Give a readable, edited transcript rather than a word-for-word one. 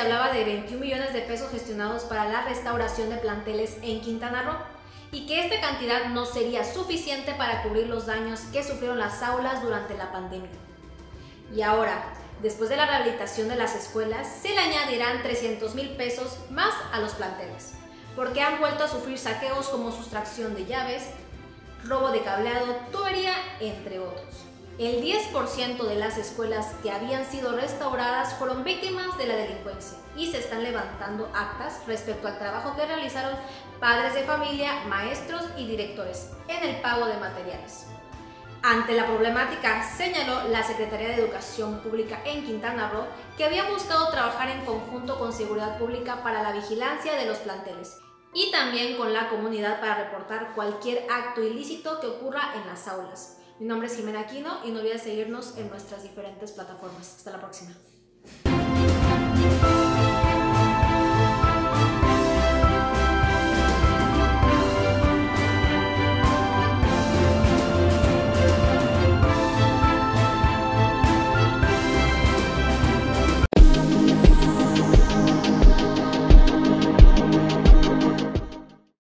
hablaba de 21 millones de pesos gestionados para la restauración de planteles en Quintana Roo y que esta cantidad no sería suficiente para cubrir los daños que sufrieron las aulas durante la pandemia. Y ahora, después de la rehabilitación de las escuelas, se le añadirán 300,000 pesos más a los planteles, porque han vuelto a sufrir saqueos como sustracción de llaves, robo de cableado, tubería, entre otros. El 10% de las escuelas que habían sido restauradas fueron víctimas de la delincuencia y se están levantando actas respecto al trabajo que realizaron padres de familia, maestros y directores en el pago de materiales. Ante la problemática, señaló la Secretaría de Educación Pública en Quintana Roo que había buscado trabajar en conjunto con Seguridad Pública para la vigilancia de los planteles y también con la comunidad para reportar cualquier acto ilícito que ocurra en las aulas. Mi nombre es Jimena Aquino y no olvides seguirnos en nuestras diferentes plataformas. Hasta la próxima.